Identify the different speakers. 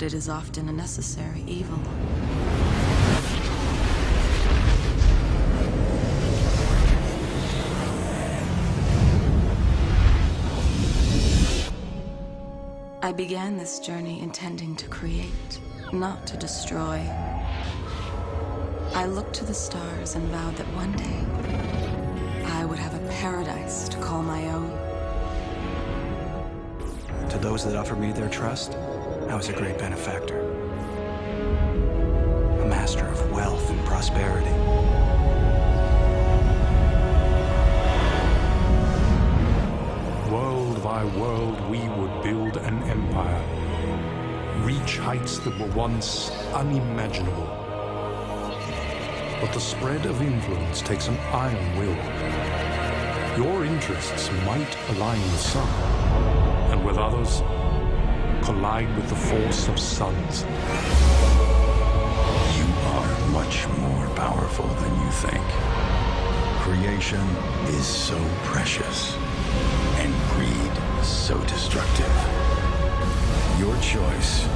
Speaker 1: it is often a necessary evil. I began this journey intending to create, not to destroy. I looked to the stars and vowed that one day I would have a paradise to call my own.
Speaker 2: To those that offered me their trust, I was a great benefactor. A master of wealth and prosperity.
Speaker 3: World by world, we would build an empire. Reach heights that were once unimaginable. But the spread of influence takes an iron will. Your interests might align with some, and with others, collide with the force of suns.
Speaker 4: You are much more powerful than you think. Creation is so precious, and greed so destructive. Your choice